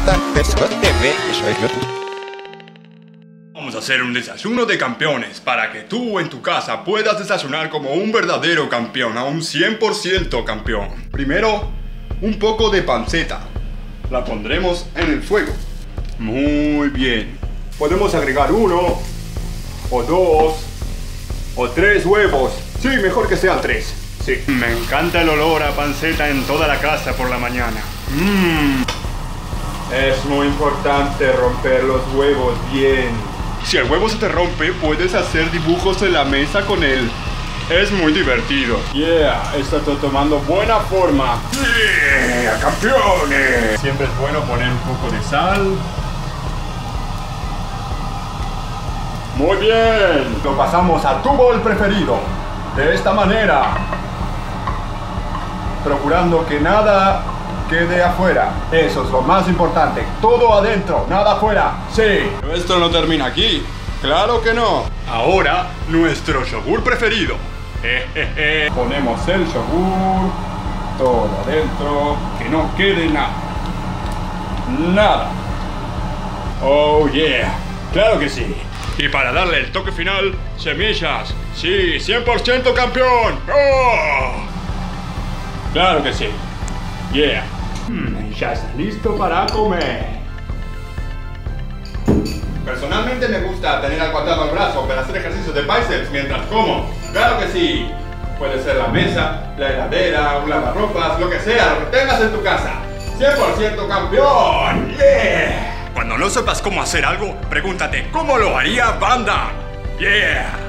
Vamos a hacer un desayuno de campeones para que tú en tu casa puedas desayunar como un verdadero campeón, a un 100% campeón. Primero, un poco de panceta. La pondremos en el fuego. Muy bien. Podemos agregar 1, o 2, o 3 huevos. Sí, mejor que sean 3. Sí. Me encanta el olor a panceta en toda la casa por la mañana. Es muy importante romper los huevos bien. Si el huevo se te rompe, puedes hacer dibujos en la mesa con él. Es muy divertido. Yeah, está tomando buena forma. Yeah, campeones. Siempre es bueno poner un poco de sal. Muy bien. Lo pasamos a tu bol preferido. De esta manera. Procurando que nada quede afuera. Eso es lo más importante. Todo adentro, nada afuera. Sí. Pero esto no termina aquí. Claro que no. Ahora, nuestro yogur preferido. Ponemos el yogur. Todo adentro. Que no quede nada. Nada. Oh yeah. Claro que sí. Y para darle el toque final, semillas. Sí, 100% campeón. ¡Oh! Claro que sí. Yeah. Ya está listo para comer. Personalmente me gusta tener algo atado al brazo para hacer ejercicios de bíceps mientras como. Claro que sí. Puede ser la mesa, la heladera, un lavarropas, lo que sea, lo que tengas en tu casa. 100% campeón. Yeah. Cuando no sepas cómo hacer algo, pregúntate, ¿cómo lo haría Van Damme? Yeah.